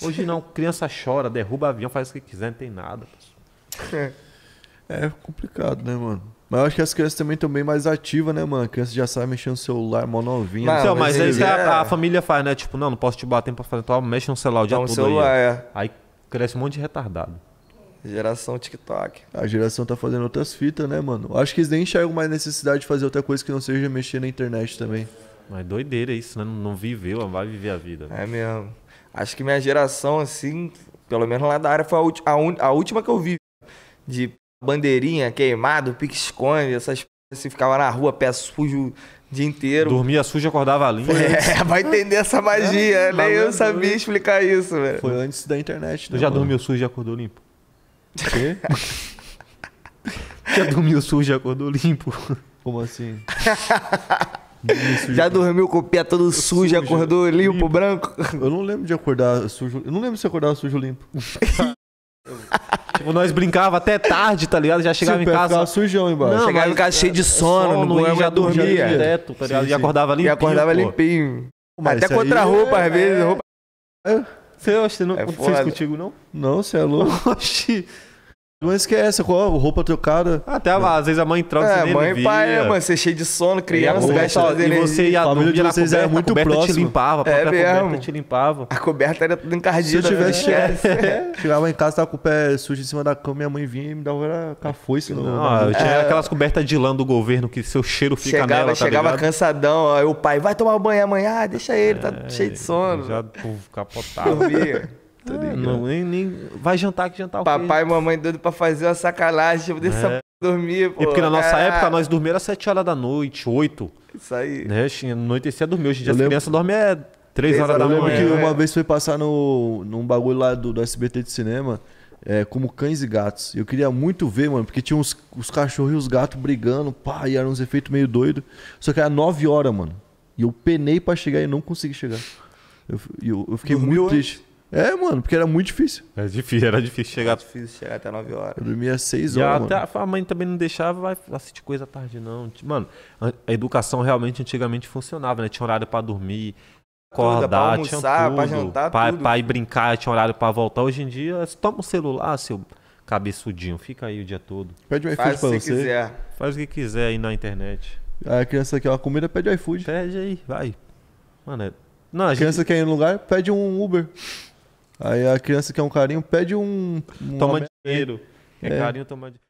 Hoje não, criança chora, derruba avião, faz o que quiser, não tem nada. É complicado, né, mano? Mas eu acho que as crianças também estão bem mais ativas, né, mano? A criança já sabe mexer no celular, mó novinha. Não, Então, mas hoje em aí dia a família faz, né? Tipo, não posso te bater pra fazer tal, mexe no celular o dia Então, o todo celular, aí. Aí cresce um monte de retardado. Geração TikTok. A geração tá fazendo outras fitas, né, mano? Eu acho que eles nem enxergam mais necessidade de fazer outra coisa que não seja mexer na internet também. Mas doideira isso, né? Não viveu, não vai viver a vida. É mesmo. Acho que minha geração, assim, pelo menos lá da área, foi a última que eu vi. De bandeirinha, queimado, pique-esconde, essas assim, ficava na rua, pé sujo o dia inteiro. Dormia sujo, acordava limpo. Vai entender essa magia. Nem eu sabia explicar isso, velho. Foi antes da internet, né? Tu já mano? dormiu sujo e acordou limpo? O quê? Já dormiu sujo e acordou limpo? Como assim? Já dormiu com o pé todo sujo, acordou limpo, branco? Eu não lembro de acordar sujo. Eu não lembro se acordava sujo ou limpo. Tipo, nós brincava até tarde, tá ligado? Já chegava Seu em pé casa. ficava sujão embaixo. Não, Chegava mas em casa cheio de sono, no e banho já já dormia. direto, tá ligado? Sim, E acordava E limpinho. acordava pô. limpinho. Mas Até isso aí contra roupa, às vezes. Roupa... Você não É fez foda. contigo, não? Não, você é louco. Oxi. Mas que é essa? Qual? Roupa trocada. Até às vezes a mãe troca, você nem mãe e via. pai, né, mano? Você cheio de sono, criança, E gasta você, e você ia A família dormir de na vocês coberta, era muito a coberta te próxima. limpava, a É própria coberta mesmo. te limpava. A coberta era tudo Se eu encardida. tivesse né? chegava em casa, tava com o pé sujo em cima da cama, minha mãe vinha e me dava com a foice no. Não, eu tinha aquelas cobertas de lã do governo que seu cheiro fica nela, tá Chegava ligado? cansadão, aí o pai, vai tomar banho amanhã, deixa ele, tá cheio de sono. Já capotava. Dormia. Não, nem vai jantar que jantar o quê? Papai e mamãe doido pra fazer uma sacanagem, tipo, deixa essa dormir, pô. E porque na nossa Caralho. época nós dormíamos às 7 horas da noite, 8. Isso aí. Né? Anoitecia dormir. Hoje em dia Eu as lembro- crianças dormem 3 horas da Eu lembro manhã. que né? uma vez foi passar num bagulho lá do SBT de cinema, como cães e gatos. Eu queria muito ver, mano, porque tinha os cachorros e os gatos brigando, pá, e eram uns efeitos meio doidos. Só que era 9 horas, mano. E eu penei pra chegar e não consegui chegar. Eu fiquei Dormiu muito triste. Mano, porque era muito difícil. Era difícil chegar. É difícil chegar até 9 horas. Eu dormia 6 E horas, até mano. a mãe também não deixava, vai assistir coisa à tarde, não. Mano, a educação realmente antigamente funcionava, né? Tinha horário pra dormir, acordar, pra almoçar, tinha tudo. pra jantar, tudo. Pra ir brincar, tinha horário pra voltar. Hoje em dia, você toma um celular, seu cabeçudinho, fica aí o dia todo. Pede um iFood Faz pra se você. quiser. Faz o que quiser aí na internet. A criança quer uma comida, pede iFood. Pede aí, vai. Mano, não, a A gente criança quer ir no lugar, pede um Uber. Aí a criança quer um carinho, pede um toma uma- dinheiro. É carinho, toma dinheiro.